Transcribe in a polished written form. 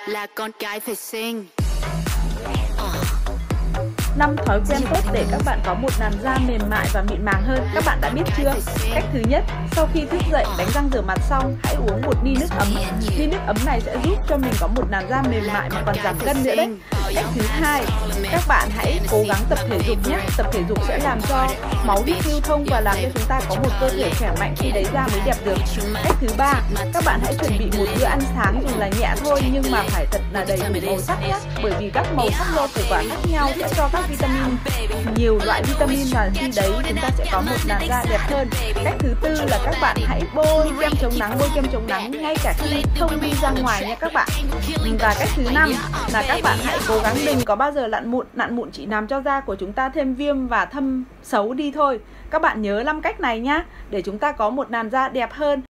là con cái phải xinh. 5 thói quen tốt để các bạn có một làn da mềm mại và mịn màng hơn. Các bạn đã biết chưa? Cách thứ nhất, sau khi thức dậy đánh răng rửa mặt xong, hãy uống một ly nước ấm. Ly nước ấm này sẽ giúp cho mình có một làn da mềm mại mà còn giảm cân nữa đấy. Cách thứ hai, các bạn hãy cố gắng tập thể dục nhé. Tập thể dục sẽ làm cho máu huyết lưu thông và làm cho chúng ta có một cơ thể khỏe mạnh, khi đấy da mới đẹp được. Cách thứ ba, các bạn hãy chuẩn bị một bữa ăn sáng dù là nhẹ thôi nhưng mà phải thật là đầy đủ màu sắc nhé. Bởi vì các màu sắc do củ quả khác nhau sẽ cho các vitamin, nhiều loại vitamin, và khi đấy chúng ta sẽ có một làn da đẹp hơn. Cách thứ tư là các bạn hãy bôi kem chống nắng ngay cả khi không đi ra ngoài nha các bạn. Và cách thứ năm là các bạn hãy cố gắng đừng có bao giờ nặn mụn chỉ làm cho da của chúng ta thêm viêm và thâm xấu đi thôi. Các bạn nhớ 5 cách này nhá, để chúng ta có một làn da đẹp hơn.